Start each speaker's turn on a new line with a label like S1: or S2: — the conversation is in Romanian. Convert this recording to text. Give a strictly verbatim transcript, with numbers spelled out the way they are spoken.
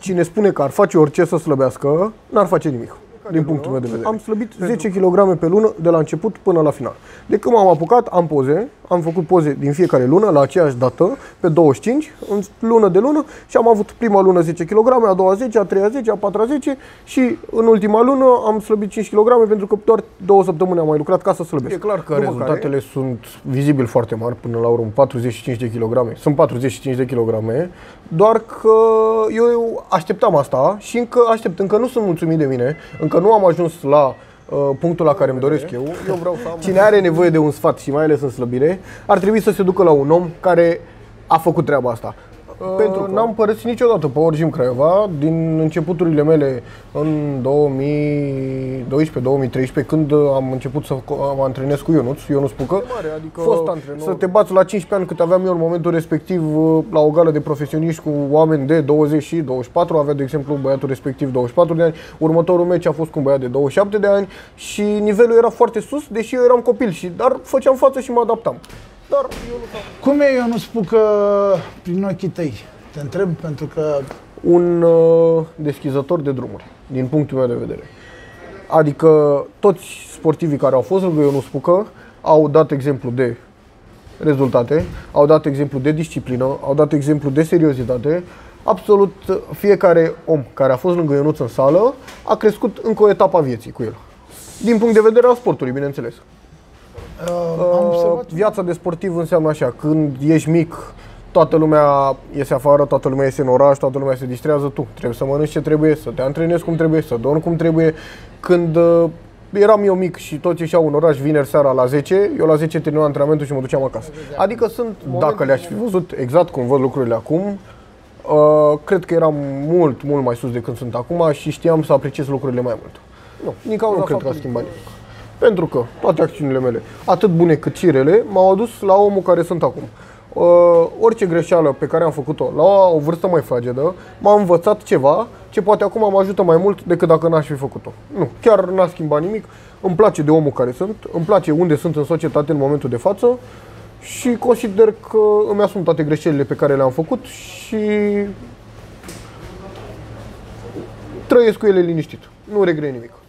S1: cine spune că ar face orice să slăbească, n-ar face nimic. Din punctul meu de vedere. Am slăbit zece kilograme pe lună de la început până la final. De când m-am apucat, am poze, am făcut poze din fiecare lună, la aceeași dată, pe douăzeci și cinci, în lună de lună, și am avut prima lună zece kilograme, a doua zece, a treia zece, a patra zece și în ultima lună am slăbit cinci kilograme pentru că doar două săptămâni am mai lucrat ca să slăbesc. E clar că După rezultatele care... sunt vizibil foarte mari, până la urmă patruzeci și cinci de kilograme. Sunt patruzeci și cinci de kilograme, doar că eu așteptam asta și încă aștept, încă nu sunt mulțumit de mine, încă nu am ajuns la uh, punctul la care îmi doresc eu. Eu vreau să am... Cine are nevoie de un sfat și mai ales în slăbire, ar trebui să se ducă la un om care a făcut treaba asta. Uh, Pentru că n-am părăsit niciodată Power Gym Craiova din începuturile mele în două mii doisprezece două mii treisprezece, când am început să mă antrenez cu Ionuț, Ionuț Pucă. Adică fost antrenor. Să te bați la cincisprezece ani cât aveam eu în momentul respectiv la o gală de profesioniști cu oameni de douăzeci și douăzeci și patru, avea de exemplu băiatul respectiv douăzeci și patru de ani, următorul meci a fost cu un băiat de douăzeci și șapte de ani și nivelul era foarte sus, deși eu eram copil, și dar făceam față și mă adaptam. Dar eu nu fac.
S2: Cum e Ionuț Pucă prin ochii tăi? Te întreb pentru că...
S1: Un uh, deschizător de drumuri, din punctul meu de vedere. Adică toți sportivii care au fost lângă Ionuț Pucă au dat exemplu de rezultate, au dat exemplu de disciplină, au dat exemplu de seriozitate. Absolut fiecare om care a fost lângă Ionuț în sală a crescut încă o etapă a vieții cu el. Din punct de vedere al sportului, bineînțeles.
S2: Uh, am observat...
S1: Viața de sportiv înseamnă așa: când ești mic, toată lumea iese afară, toată lumea iese în oraș, toată lumea se distrează, tu trebuie să mănânci ce trebuie, să te antrenezi cum trebuie, să dormi cum trebuie. Când uh, eram eu mic și toți ieșeau în oraș vineri seara la zece, eu la zece terminam antrenamentul și mă duceam acasă. Adică sunt, dacă le-aș fi văzut exact cum văd lucrurile acum, uh, cred că eram mult, mult mai sus de când sunt acum și știam să apreciez lucrurile mai mult. Nu, din cauza nu cred că a schimbat nimic. Pentru că toate acțiunile mele, atât bune cât și rele, m-au adus la omul care sunt acum. Uh, orice greșeală pe care am făcut-o la o vârstă mai fragedă m-a învățat ceva ce poate acum mă ajută mai mult decât dacă n-aș fi făcut-o. Nu, chiar n-a schimbat nimic. Îmi place de omul care sunt, îmi place unde sunt în societate în momentul de față și consider că îmi asum toate greșelile pe care le-am făcut și trăiesc cu ele liniștit. Nu regret nimic.